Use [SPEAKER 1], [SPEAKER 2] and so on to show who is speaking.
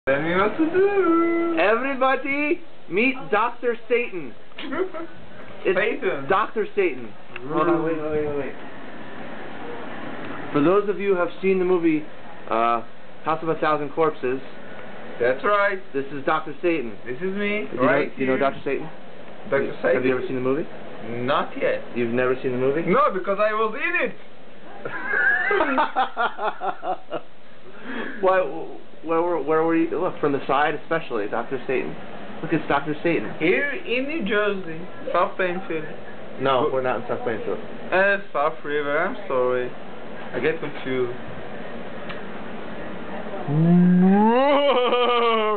[SPEAKER 1] Tell me what to do.
[SPEAKER 2] Everybody, meet Dr. Satan. It's
[SPEAKER 1] Satan.
[SPEAKER 2] Dr. Satan. Hold on, wait. For those of you who have seen the movie House of a Thousand Corpses,
[SPEAKER 1] that's right.
[SPEAKER 2] this is Dr. Satan.
[SPEAKER 1] This is me,
[SPEAKER 2] Do
[SPEAKER 1] right
[SPEAKER 2] you know Dr. Satan?
[SPEAKER 1] Dr. Satan.
[SPEAKER 2] Have you ever seen the movie?
[SPEAKER 1] Not yet.
[SPEAKER 2] You've never seen the movie?
[SPEAKER 1] No, because I was in it.
[SPEAKER 2] Where were you? Look, from the side especially, Dr. Satan. Look, it's Dr. Satan.
[SPEAKER 1] Here in New Jersey, South Plainfield.
[SPEAKER 2] No, we're not in South Plainfield.
[SPEAKER 1] South River, I'm sorry. I get confused.